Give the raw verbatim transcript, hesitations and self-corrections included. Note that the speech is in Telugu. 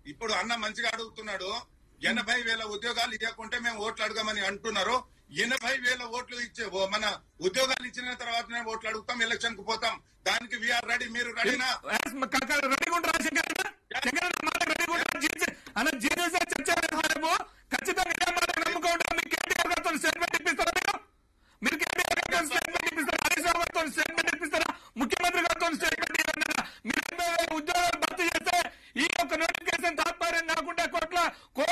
ఇప్పుడు అన్న మంచిగా అడుగుతున్నాడు, ఎనభై వేల ఉద్యోగాలు ఇవ్వకుంటే మేము ఓట్లు అడగమని అంటున్నారు. ఎనభై వేల ఓట్లు ఇచ్చే మన ఉద్యోగాలు ఇచ్చిన తర్వాతనే ఓట్లు అడుగుతాం, ఎలక్షన్ కు పోతాం. దానికి వీఆర్ రెడీ. మీరు రెడీనా? ముఖ్యమంత్రి గారితో స్టేట్మెంట్ ఇవ్వరా? మీరు ఎనభై వేల ఉద్యోగాలు భర్తీ చేస్తే ఈ యొక్క నోటిఫికేషన్ తాత్పర్యం కాకుండా కోట్ల